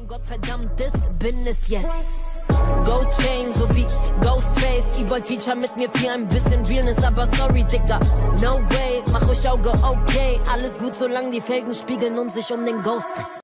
Gott verdammt, das bin es jetzt. Gold Chain, so wie Ghostface. Ihr wollt Feature mit mir für ein bisschen Realness, aber sorry, Digga, no way. Mach euch Auge, okay. Alles gut, solange die Felgen spiegeln und sich um den Ghost